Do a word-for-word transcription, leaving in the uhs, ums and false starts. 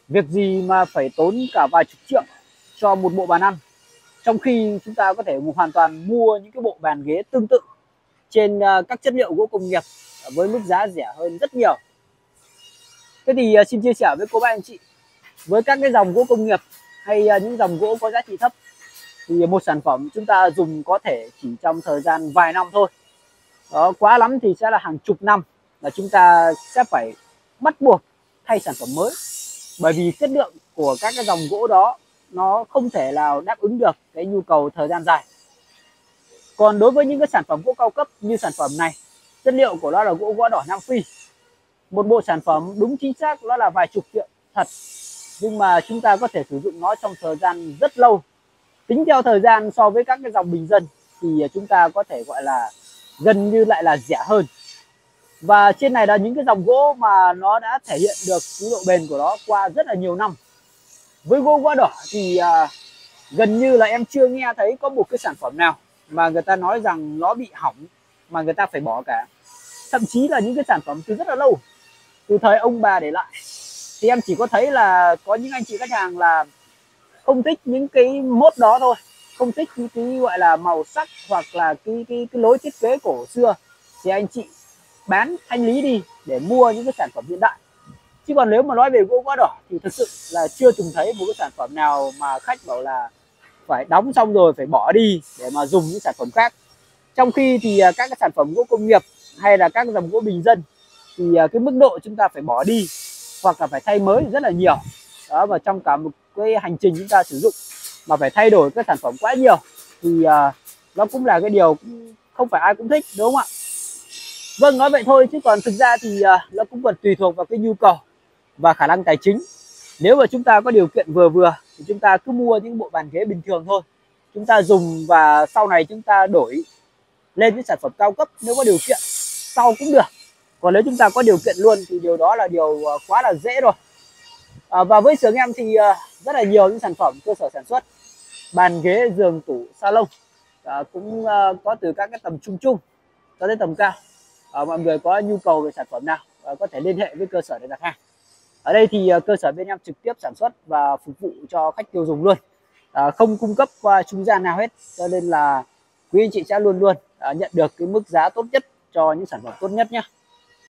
Việc gì mà phải tốn cả vài chục triệu cho một bộ bàn ăn, trong khi chúng ta có thể hoàn toàn mua những cái bộ bàn ghế tương tự trên ờ, các chất liệu gỗ công nghiệp với mức giá rẻ hơn rất nhiều. Thế thì ờ, xin chia sẻ với cô bác anh chị, với các cái dòng gỗ công nghiệp hay ờ, những dòng gỗ có giá trị thấp thì một sản phẩm chúng ta dùng có thể chỉ trong thời gian vài năm thôi. Đó, quá lắm thì sẽ là hàng chục năm là chúng ta sẽ phải bắt buộc thay sản phẩm mới, bởi vì chất lượng của các cái dòng gỗ đó nó không thể nào đáp ứng được cái nhu cầu thời gian dài. Còn đối với những cái sản phẩm gỗ cao cấp như sản phẩm này, chất liệu của nó là gỗ gõ đỏ Nam Phi, một bộ sản phẩm đúng chính xác nó là vài chục triệu thật, nhưng mà chúng ta có thể sử dụng nó trong thời gian rất lâu. Tính theo thời gian so với các cái dòng bình dân thì chúng ta có thể gọi là gần như lại là rẻ hơn. Và trên này là những cái dòng gỗ mà nó đã thể hiện được cái độ bền của nó qua rất là nhiều năm. Với gỗ gõ đỏ thì à, gần như là em chưa nghe thấy có một cái sản phẩm nào mà người ta nói rằng nó bị hỏng mà người ta phải bỏ cả. Thậm chí là những cái sản phẩm từ rất là lâu, từ thời ông bà để lại, thì em chỉ có thấy là có những anh chị khách hàng là không thích những cái mốt đó thôi, không thích những cái gọi là màu sắc hoặc là cái cái, cái lối thiết kế cổ xưa, thì anh chị bán thanh lý đi để mua những cái sản phẩm hiện đại. Chứ còn nếu mà nói về gỗ gõ đỏ thì thực sự là chưa từng thấy một cái sản phẩm nào mà khách bảo là phải đóng xong rồi phải bỏ đi để mà dùng những sản phẩm khác. Trong khi thì các cái sản phẩm gỗ công nghiệp hay là các dòng gỗ bình dân thì cái mức độ chúng ta phải bỏ đi hoặc là phải thay mới rất là nhiều. Đó, và trong cả một cái hành trình chúng ta sử dụng mà phải thay đổi các sản phẩm quá nhiều thì uh, nó cũng là cái điều không phải ai cũng thích, đúng không ạ? Vâng, nói vậy thôi chứ còn thực ra thì uh, nó cũng còn tùy thuộc vào cái nhu cầu và khả năng tài chính. Nếu mà chúng ta có điều kiện vừa vừa thì chúng ta cứ mua những bộ bàn ghế bình thường thôi, chúng ta dùng và sau này chúng ta đổi lên những sản phẩm cao cấp nếu có điều kiện sau cũng được. Còn nếu chúng ta có điều kiện luôn thì điều đó là điều quá là dễ rồi. À, và với xưởng em thì rất là nhiều những sản phẩm cơ sở sản xuất bàn ghế, giường, tủ, salon à, cũng có từ các cái tầm trung trung cho đến tầm cao. À, mọi người có nhu cầu về sản phẩm nào à, có thể liên hệ với cơ sở để đặt hàng. Ở đây thì cơ sở bên em trực tiếp sản xuất và phục vụ cho khách tiêu dùng luôn, à, không cung cấp qua trung gian nào hết, cho nên là quý anh chị sẽ luôn luôn à, nhận được cái mức giá tốt nhất cho những sản phẩm tốt nhất nhé.